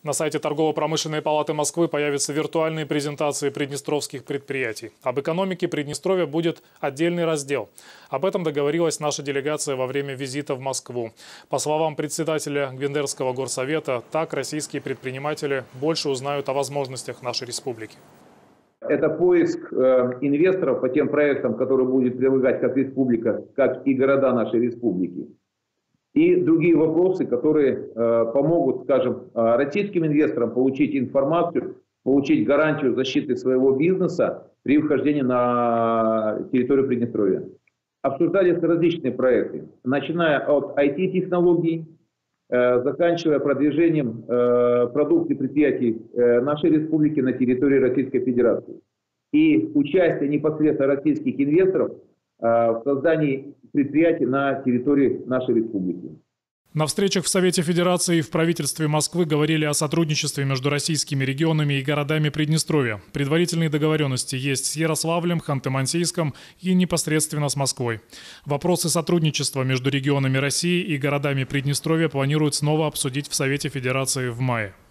На сайте Торгово-промышленной палаты Москвы появятся виртуальные презентации приднестровских предприятий. Об экономике Приднестровья будет отдельный раздел. Об этом договорилась наша делегация во время визита в Москву. По словам председателя Гвиндерского горсовета, так российские предприниматели больше узнают о возможностях нашей республики. Это поиск инвесторов по тем проектам, которые будет предлагать как республика, как и города нашей республики. И другие вопросы, которые помогут, скажем, российским инвесторам получить информацию, получить гарантию защиты своего бизнеса при вхождении на территорию Приднестровья. Обсуждались различные проекты, начиная от IT-технологий, заканчивая продвижением продукции предприятий нашей республики на территории Российской Федерации. И участие непосредственно российских инвесторов в создании предприятий на территории нашей республики. На встречах в Совете Федерации и в правительстве Москвы говорили о сотрудничестве между российскими регионами и городами Приднестровья. Предварительные договоренности есть с Ярославлем, Ханты-Мансийском и непосредственно с Москвой. Вопросы сотрудничества между регионами России и городами Приднестровья планируют снова обсудить в Совете Федерации в мае.